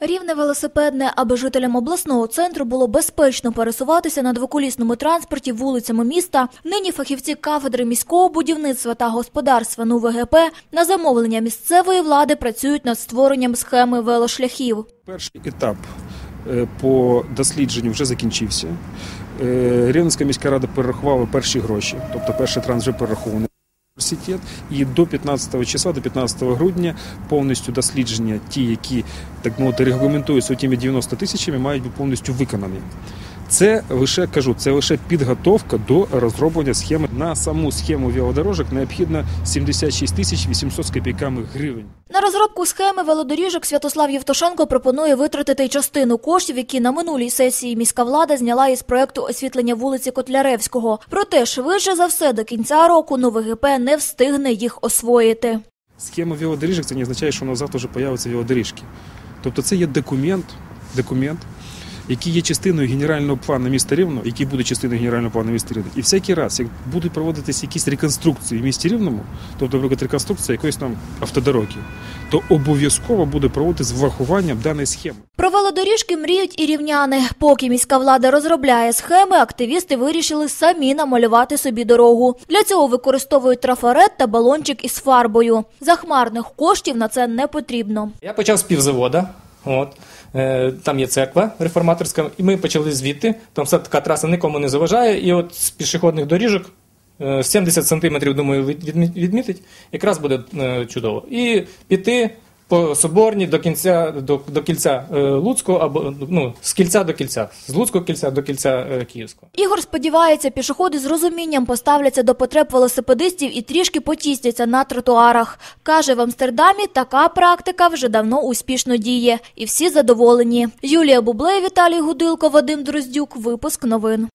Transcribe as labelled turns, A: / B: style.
A: Рівне велосипедне, аби жителям обласного центру було безпечно пересуватися на двоколісному транспорті вулицями міста, нині фахівці кафедри міського будівництва та господарства НУВГП на замовлення місцевої влади працюють над створенням схеми велошляхів.
B: Перший етап по дослідженню вже закінчився. Рівненська міська рада перерахувала перші гроші, тобто перший транш вже перерахований. І до 15 числа, до 15 грудня повністю дослідження, ті, які, так мовити, регламентуються тими 90 тисячами, мають бути повністю виконані. Це лише, це лише підготовка до розроблення схеми. На саму схему велодорожок необхідно 76 тисяч 800 з копійками гривень.
A: На розробку схеми велодоріжок Святослав Євтушенко пропонує витратити частину коштів, які на минулій сесії міська влада зняла із проєкту освітлення вулиці Котляревського. Проте, швидше за все, до кінця року НУВГП не встигне їх освоїти.
B: Схема велодоріжок – це не означає, що на завтра вже появляться велодоріжки. Тобто це є документ, який є частиною генерального плану міста Рівного, який буде частиною генерального плану міста Рівного. І всякий раз, як будуть проводитися якісь реконструкції в місті Рівному, тобто, наприклад, реконструкція якоїсь там автодороги, то обов'язково буде проводитися з врахуванням даної схеми.
A: Про велодоріжки мріють і рівняни. Поки міська влада розробляє схеми, активісти вирішили самі намалювати собі дорогу. Для цього використовують трафарет та балончик із фарбою. Захмарних коштів на це не потрібно.
C: Я почав з півзавода. Там є церква реформаторська, і ми почали звідти. Там все така траса нікому не заважає, і от з пішохідних доріжок 70 сантиметрів, думаю, відмітить, якраз буде чудово. І піти по Соборній до кільця Луцького, або з кільця до кільця, з Луцького кільця до кільця Київського.
A: Ігор сподівається, пішоходи з розумінням поставляться до потреб велосипедистів і трішки потістяться на тротуарах. Каже, в Амстердамі така практика вже давно успішно діє. І всі задоволені. Юлія Бублей, Віталій Гудилко, Вадим Дроздюк. Випуск новин.